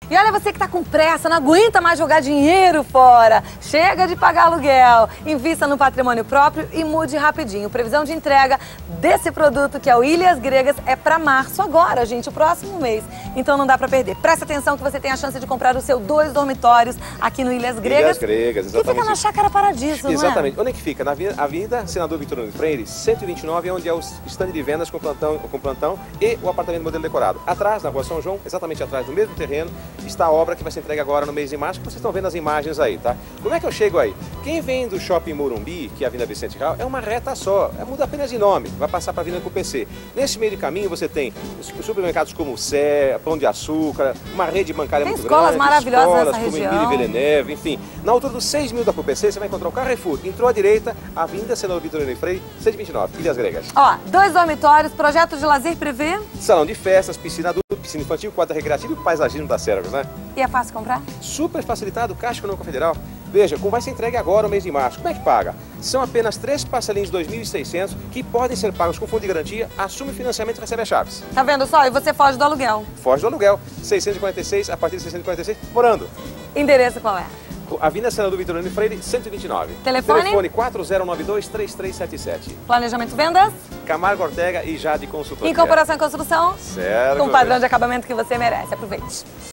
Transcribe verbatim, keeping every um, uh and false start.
E olha você que tá com pressa, não aguenta mais jogar dinheiro fora. Chega de pagar aluguel. Invista no patrimônio próprio e mude rapidinho. Previsão de entrega desse produto, que é o Ilhas Gregas, é para março agora, gente, o próximo mês. Então não dá para perder. Presta atenção que você tem a chance de comprar o seu dois dormitórios aqui no Ilhas Gregas. Ilhas Gregas, exatamente. Que fica na Chácara Paradiso, exatamente. não é? Onde é que fica? Na Avenida Senador Vitorino Freire, cento e vinte e nove, onde é o stand de vendas com plantão, com plantão e o apartamento modelo decorado. Atrás, na Rua São João, exatamente atrás do mesmo terreno, está a obra que vai ser entregue agora no mês de março, que vocês estão vendo as imagens aí, tá? Como é que eu chego aí? Quem vem do Shopping Morumbi, que é a Avenida Vicente Real, é uma reta só, é, muda apenas de nome, vai passar para a Avenida P C. Nesse meio de caminho você tem supermercados como o Sé, Pão de Açúcar, uma rede bancária tem muito escolas grande, maravilhosas escolas nessa como região. Emílio Villeneuve, enfim. Na altura dos seis mil da P C você vai encontrar o Carrefour. Entrou à direita, Avenida Senador Vitorino Freire, cento e vinte e nove, Ilhas Gregas. Ó, dois dormitórios, projeto de lazer prevê? Salão de festas, piscina adulta, piscina infantil, quadra recreativa e paisagismo da Sérgio, né? E é fácil comprar? Super facilitado, Caixa Econômica Federal. Veja, como vai ser entregue agora no mês de março. Como é que paga? São apenas três parcelinhos de dois mil e seiscentos que podem ser pagos com fundo de garantia, assume financiamento e recebe as chaves. Tá vendo só? E você foge do aluguel. Foge do aluguel. seiscentos e quarenta e seis, a partir de seiscentos e quarenta e seis, morando. Endereço qual é? Avenida Senador Vitorino Freire, cento e vinte e nove. Telefone? Telefone quatro zero nove dois, três três sete sete. Planejamento vendas? Camargo Ortega e Jade Consultoria. Incorporação e construção? Certo. Com o padrão de acabamento que você merece. Aproveite.